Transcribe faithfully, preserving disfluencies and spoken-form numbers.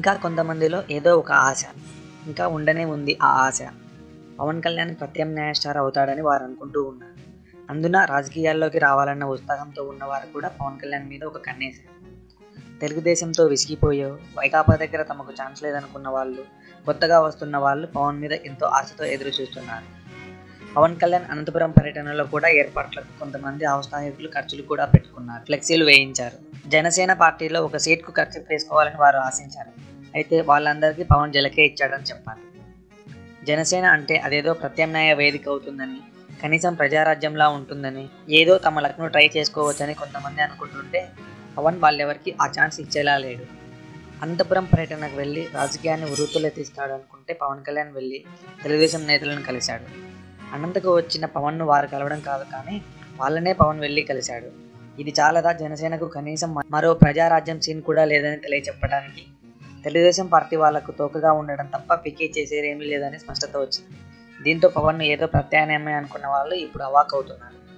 ఇంకా కొంతమందిలో ఏదో ఒక ఆశ ఇంకా ఉండనే ఉంది. ఆ ఆశ పవన్ కళ్యాణ్ ప్రత్యామ్నాయ స్టార్ అవుతాడని వారు అనుకుంటూ ఉన్నారు. అందున రాజకీయాల్లోకి రావాలన్న ఉత్సాహంతో ఉన్నవారు కూడా పవన్ కళ్యాణ్ మీద ఒక కన్నేశారు. తెలుగుదేశంతో విసిగిపోయో వైకాపా దగ్గర తమకు ఛాన్స్ లేదనుకున్న వాళ్ళు, కొత్తగా వస్తున్న వాళ్ళు పవన్ మీద ఎంతో ఆశతో ఎదురు చూస్తున్నారు. పవన్ కళ్యాణ్ అనంతపురం పర్యటనలో కూడా ఏర్పాట్లకు కొంతమంది ఔత్సాహికులు ఖర్చులు కూడా పెట్టుకున్నారు. ఫ్లెక్సీలు వేయించారు. జనసేన పార్టీలో ఒక సీట్కు ఖర్చు వేసుకోవాలని వారు ఆశించారు. అయితే వాళ్ళందరికీ పవన్ జలకే ఇచ్చాడని చెప్పాలి. జనసేన అంటే అదేదో ప్రత్యామ్నాయ వేదిక అవుతుందని, కనీసం ప్రజారాజ్యంలా ఉంటుందని, ఏదో తమ లక్ను ట్రై చేసుకోవచ్చని కొంతమంది అనుకుంటుంటే పవన్ వాళ్ళెవరికి ఆ ఛాన్స్ ఇచ్చేలా లేడు. అనంతపురం పర్యటనకు వెళ్ళి రాజకీయాన్ని ఉరుతులెత్తిస్తాడు అనుకుంటే పవన్ కళ్యాణ్ వెళ్ళి తెలుగుదేశం నేతలను కలిశాడు. అనంతకు వచ్చిన పవన్ను వారు కలవడం కాదు, కానీ వాళ్ళనే పవన్ వెళ్ళి కలిశాడు. ఇది చాలదా జనసేనకు కనీసం మరో ప్రజారాజ్యం సీన్ కూడా లేదని తెలియచెప్పడానికి? తెలుగుదేశం పార్టీ వాళ్లకు తోకగా ఉండడం తప్ప పికే చేసేదేమీ లేదని స్పష్టత వచ్చింది. దీంతో పవన్ను ఏదో ప్రత్యామ్నాయమే అనుకున్న వాళ్ళు ఇప్పుడు అవాక్ అవుతున్నారు.